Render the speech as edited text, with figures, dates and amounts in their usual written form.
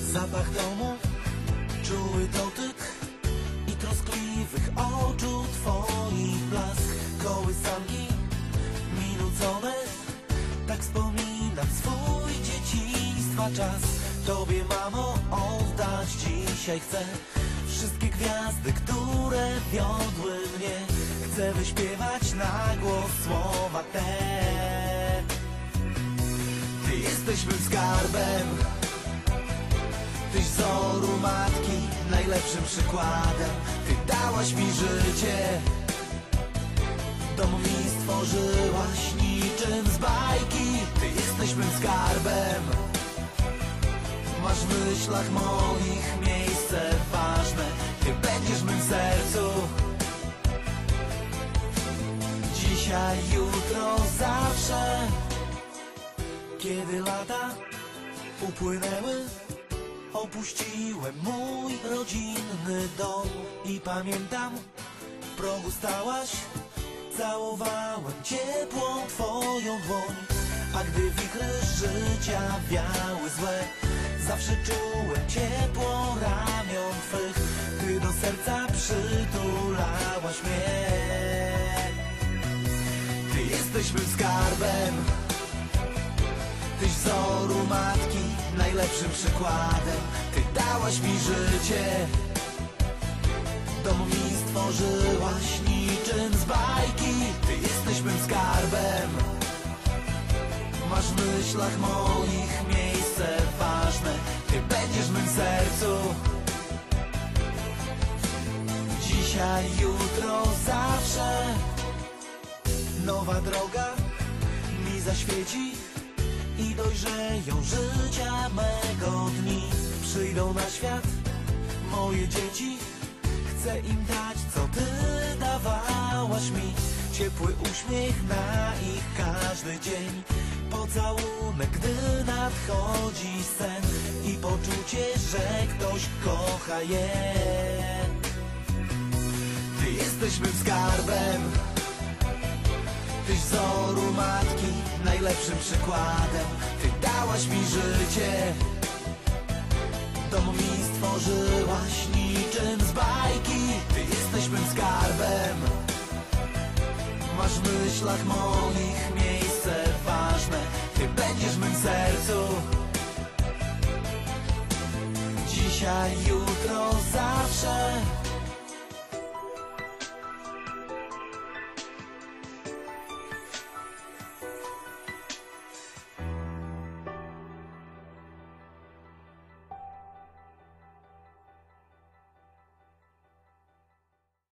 Zapach domu, czuły dotyk i troskliwych oczu twoich blask. Kołysanki minucone, tak wspominam swój dzieciństwa czas. Tobie, mamo, oddać dzisiaj chcę wszystkie gwiazdy, które wiodły mnie. Chcę wyśpiewać na głos słowa te. Ty jesteś mym skarbem, tyś wzoru matki najlepszym przykładem. Ty dałaś mi życie, dom mi stworzyłaś niczym z bajki. Ty jesteś mym skarbem, masz w myślach moich miejsce ważne. Ty będziesz w mym sercu, dzisiaj, jutro, zawsze. Kiedy lata upłynęły, opuściłem mój rodzinny dom i pamiętam, w progu stałaś, całowałem ciepłą twoją dłoń. A gdy wichry życia wiały złe, zawsze czułem ciepło ramion twych. Ty do serca przytulałaś mnie. Ty jesteś mym skarbem, tyś wzoru matki najlepszym przykładem. Ty dałaś mi życie, dom mi stworzyłaś niczym z bajki. Ty jesteś mym skarbem, masz w myślach moich miejsce ważne. Ty będziesz w mym sercu, dzisiaj, jutro, zawsze. Nowa droga mi zaświeci i dojrzeją życia mego dni. Przyjdą na świat moje dzieci, chcę im dać, co ty dawałaś mi. Ciepły uśmiech na ich każdy dzień, pocałunek, gdy nadchodzi sen i poczucie, że ktoś kocha je. Ty jesteś mym skarbem, tyś wzoru matki najlepszym przykładem. Ty dałaś mi życie, dom mi stworzyłaś niczym z bajki. Ty jesteś mym skarbem, masz w myślach moich miejsce ważne. Ty będziesz w mym sercu, dzisiaj, jutro, zawsze.